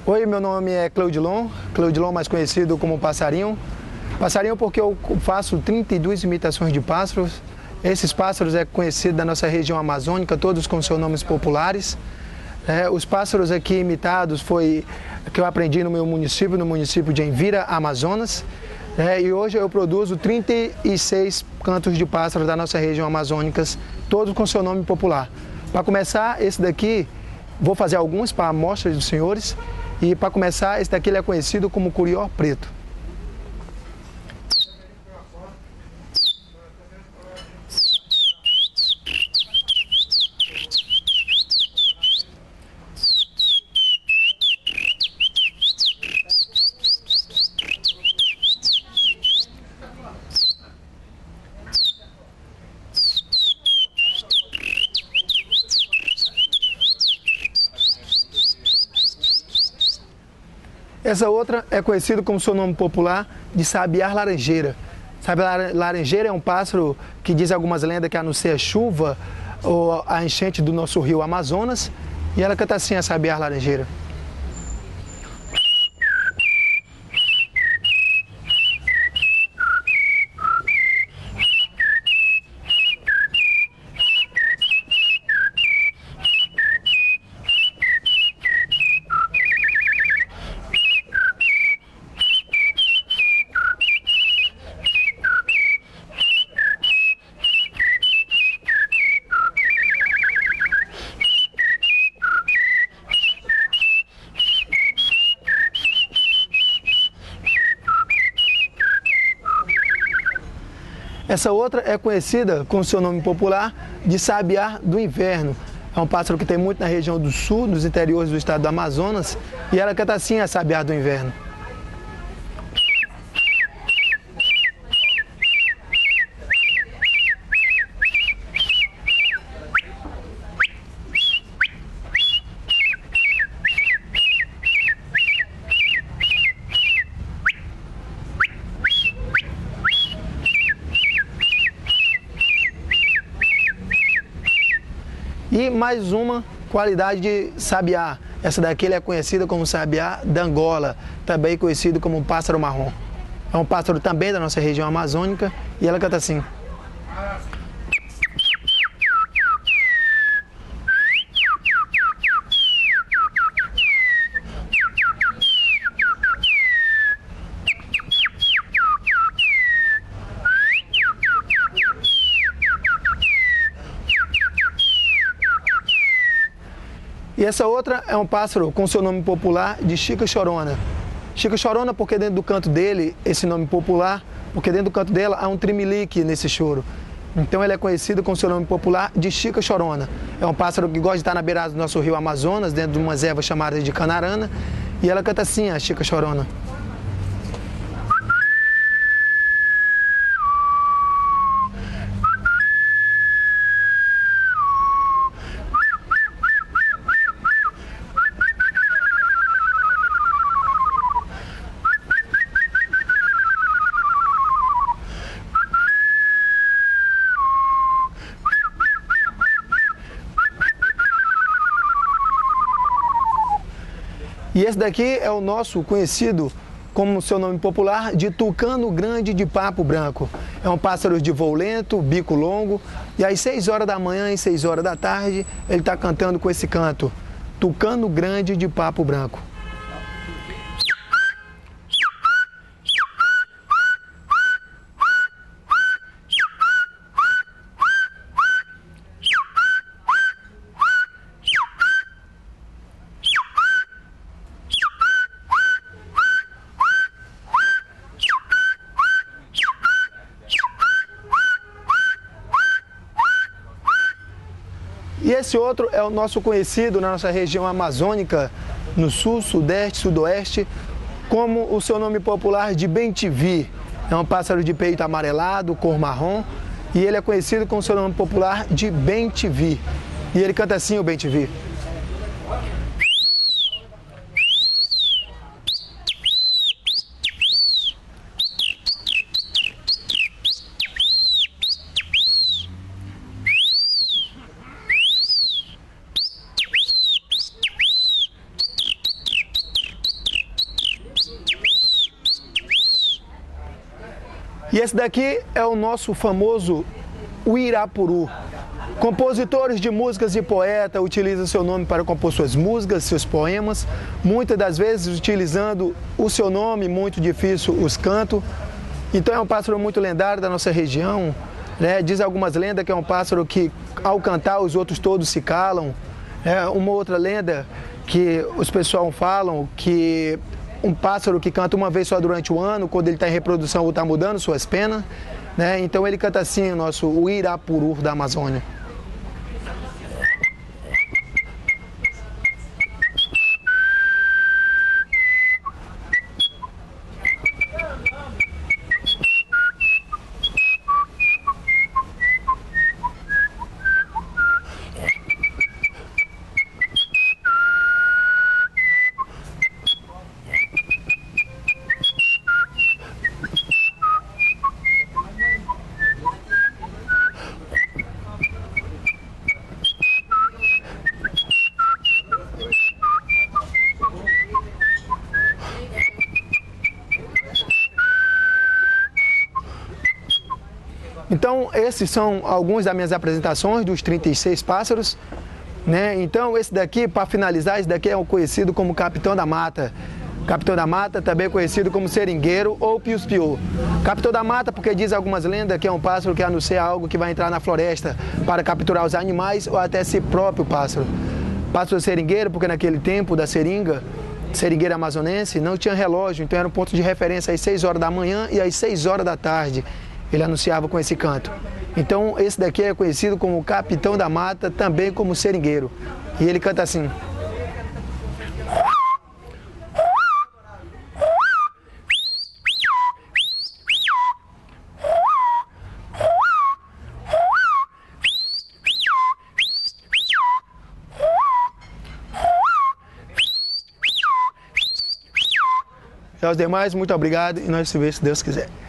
Oi, meu nome é Cleudilon mais conhecido como Passarinho. Passarinho porque eu faço 32 imitações de pássaros. Esses pássaros é conhecido da nossa região amazônica, todos com seus nomes populares. Os pássaros aqui imitados foi que eu aprendi no meu município, no município de Envira, Amazonas. E hoje eu produzo 36 cantos de pássaros da nossa região amazônica, todos com seu nome popular. Para começar, esse daqui, vou fazer alguns para a amostra dos senhores. E para começar, esse daqui ele é conhecido como curió preto. Essa outra é conhecida como seu nome popular de sabiá laranjeira. Sabiá laranjeira é um pássaro que diz algumas lendas que anuncia chuva ou a enchente do nosso rio Amazonas. E ela canta assim, a sabiá laranjeira. Essa outra é conhecida com seu nome popular de sabiá do inverno. É um pássaro que tem muito na região do sul, nos interiores do estado do Amazonas, e ela canta assim, a sabiá do inverno. E mais uma qualidade de sabiá. Essa daqui é conhecida como sabiá da Angola, também conhecido como pássaro marrom. É um pássaro também da nossa região amazônica e ela canta assim. E essa outra é um pássaro com seu nome popular de Chica Chorona. Chica Chorona porque dentro do canto dele, esse nome popular, porque dentro do canto dela há um tremelique nesse choro. Então ele é conhecido com seu nome popular de Chica Chorona. É um pássaro que gosta de estar na beirada do nosso rio Amazonas, dentro de umas ervas chamadas de canarana. E ela canta assim, a Chica Chorona. E esse daqui é o nosso conhecido como seu nome popular de tucano grande de papo branco. É um pássaro de voo lento, bico longo, e às 6 horas da manhã e 6 horas da tarde ele está cantando com esse canto, tucano grande de papo branco. E esse outro é o nosso conhecido na nossa região amazônica, no sul, sudeste, sudoeste, como o seu nome popular de bem-te-vi. É um pássaro de peito amarelado, cor marrom, e ele é conhecido com o seu nome popular de bem-te-vi. E ele canta assim, o bem-te-vi. E esse daqui é o nosso famoso uirapuru. Compositores de músicas e poeta utilizam seu nome para compor suas músicas, seus poemas, muitas das vezes utilizando o seu nome, muito difícil, os cantos. Então é um pássaro muito lendário da nossa região, né? Diz algumas lendas que é um pássaro que ao cantar os outros todos se calam. Uma outra lenda que os pessoal falam que um pássaro que canta uma vez só durante o ano, quando ele está em reprodução ou está mudando suas penas, né? Então ele canta assim, o nosso uirapuru da Amazônia. Então, esses são alguns das minhas apresentações dos 36 pássaros, né? Então, esse daqui, para finalizar, esse daqui é o conhecido como Capitão da Mata. Capitão da Mata, também conhecido como seringueiro ou pius-piu. Capitão da Mata, porque diz algumas lendas que é um pássaro que anuncia algo que vai entrar na floresta para capturar os animais ou até si próprio pássaro. Pássaro seringueiro, porque naquele tempo da seringueira amazonense, não tinha relógio, então era um ponto de referência às 6 horas da manhã e às 6 horas da tarde. Ele anunciava com esse canto. Então esse daqui é conhecido como Capitão da Mata, também como seringueiro. E ele canta assim. E aos demais, muito obrigado e nós nos vemos se Deus quiser.